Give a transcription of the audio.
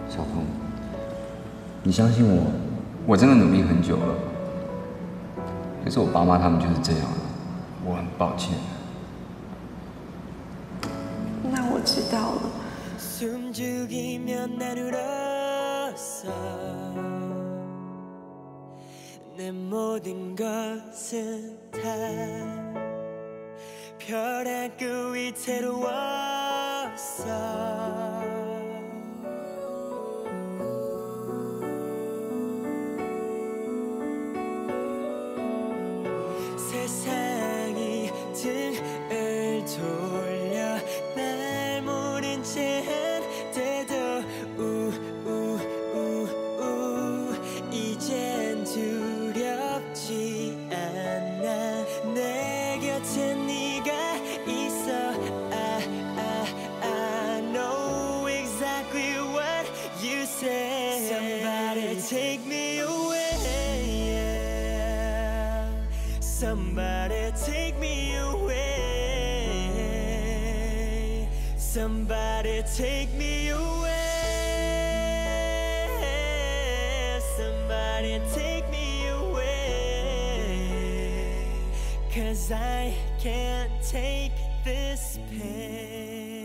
小峰，你相信我，我真的努力很久了。可是我爸妈他们就是这样，我很抱歉。 那我知道了。 내 모든 것은 다 벼락고 위태로웠어 세상이 등을 돌려 날 모른 채 한데도 이젠 두렵지 않아 내 곁에 네가 있어 I know exactly what you say Somebody take me away Somebody take me away Somebody take me away Somebody take me away 'Cause I can't take this pain